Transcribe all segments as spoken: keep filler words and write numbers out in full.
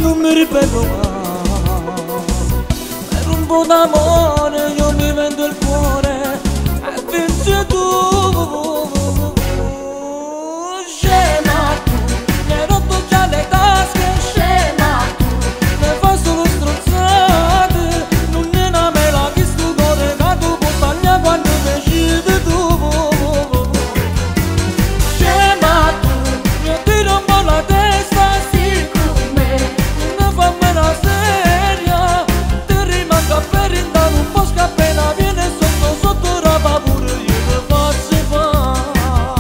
non mi ripeto mai. Per un po' d'amore io mi vendo il cuore e vinci tu. Scema tu, mi hai rotto già le tasche. Scema tu, mi fai solo strozzate. Non ne ne me la chi stu cuore che tu puoi tagliare quando decidi tu. Scema tu, mi tiro un po' la testa. Sì con me, non fammi una seria. Ti rimango per indare un po' scappena. Viene sotto sotto roba pure io ti faccio fare.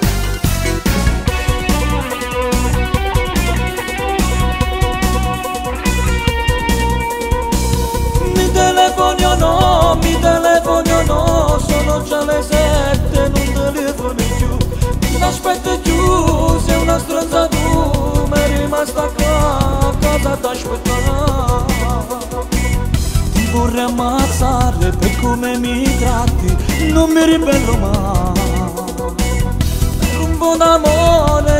Mi telefoni o no, mi telefoni o no. Sono già le sette, non telefoni più. Non aspetti più, sei una stronza tu. Mi è rimasta qua, cosa t'aspettare? Ti vorrei ammazzare per come mi tratti. Non mi ribello mai. Per un po' d'amore